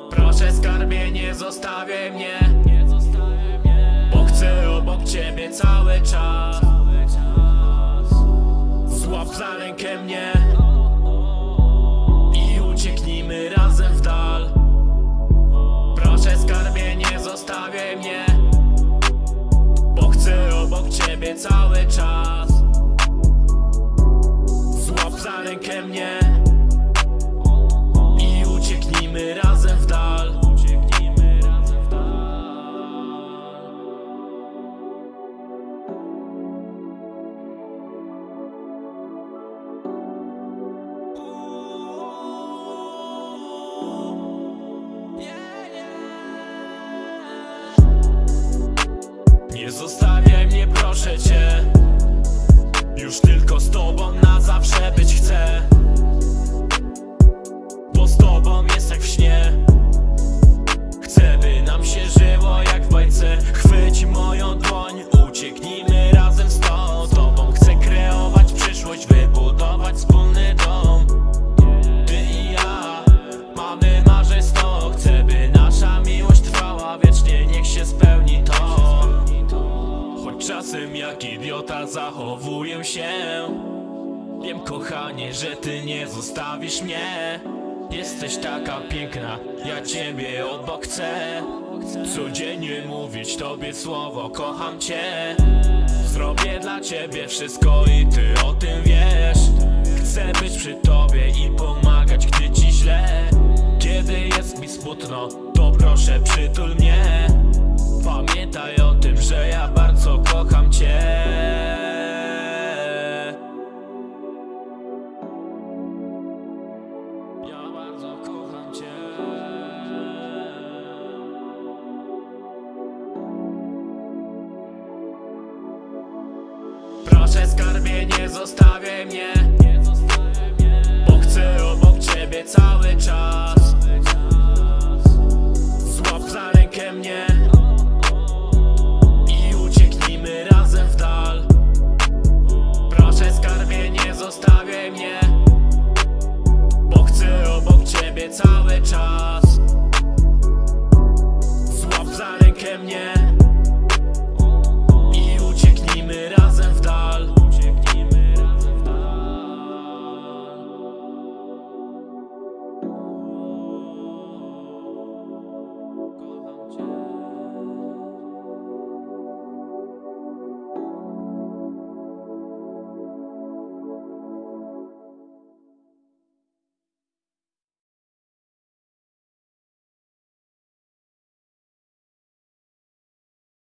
Proszę skarbie, nie zostawiaj mnie, bo chcę obok ciebie cały czas. Złap za rękę mnie i ucieknijmy razem w dal. Proszę skarbie, nie zostawiaj mnie, bo chcę obok ciebie cały czas. Złap za rękę mnie i ucieknijmy razem w dal. Nie zostawiaj mnie, proszę cię, już tylko z tobą na zawsze być chcę. Bo z tobą jest jak w śnie, chcę, by nam się żyło jak w bajce. Chwyć moją dłoń, ucieknijmy razem z tobą. Chcę kreować przyszłość, wybudować wspólny dom. Ty i ja mamy marzeń 100. Chcę, by nasza miłość trwała wiecznie, niech się spełni to. Choć czasem jak idiota zachowuję się, wiem, kochanie, że ty nie zostawisz mnie. Jesteś taka piękna, ja ciebie obok chcę. Codziennie mówić tobie słowo kocham cię. Zrobię dla ciebie wszystko i ty o tym wiesz. Chcę być przy tobie i pomagać, gdy ci źle. Kiedy jest mi smutno, to proszę przytul mnie. Pamiętaj o tym, że ja bardzo kocham cię. Ja bardzo kocham cię. Proszę skarbie, nie zostawiaj mnie, bo chcę obok ciebie cały czas.